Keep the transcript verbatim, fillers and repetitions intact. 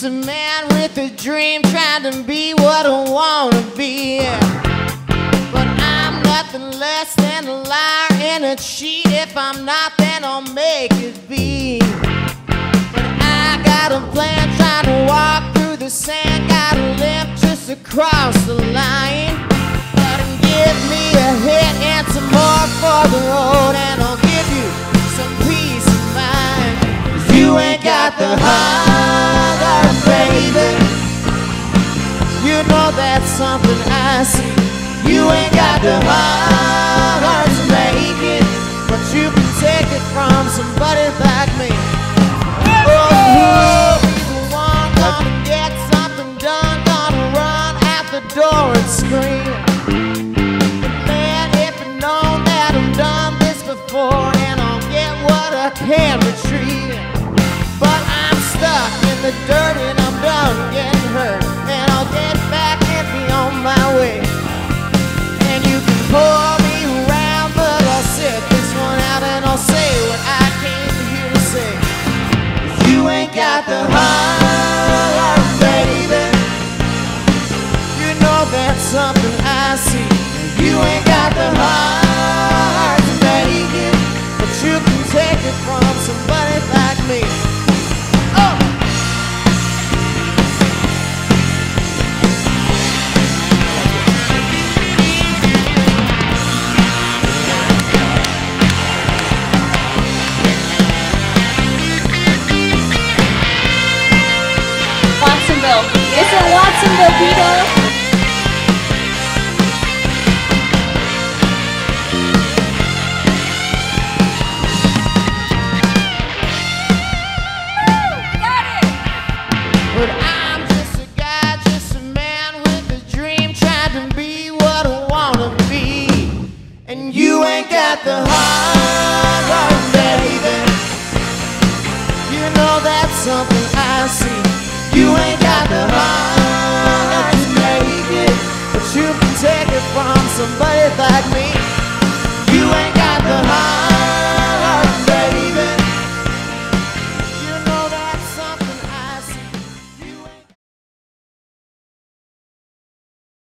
just a man with a dream, trying to be what I wanna be. But I'm nothing less than a liar and a cheat. If I'm not, then I'll make it be. But I got a plan, trying to walk through the sand. Got a limp just across the line. But give me a hit and some more for the road, and I'll give you some peace of mind. 'Cause you ain't got the heart, baby. You know that's something I see. You ain't got the heart to make it, but you can take it from somebody like me. Oh, be the one gonna get something done, gonna run out the door and scream. But man, if I'd known that I've done this before, and I'll get what I can retrieve. But I'm stuck in the dirt and I'm done getting hurt, and I'll get back and be on my way. And you can pour me around, but I'll sit this one out and I'll say what I came here to say. 'Cause you ain't got the heart, baby. You know that's something I see. You ain't got the heart to make it, but you can take it from somebody like me. Oh! Watsonville. Is it Watsonville, Vito? But I'm just a guy, just a man with a dream, trying to be what I wanna be. And you ain't got the heart.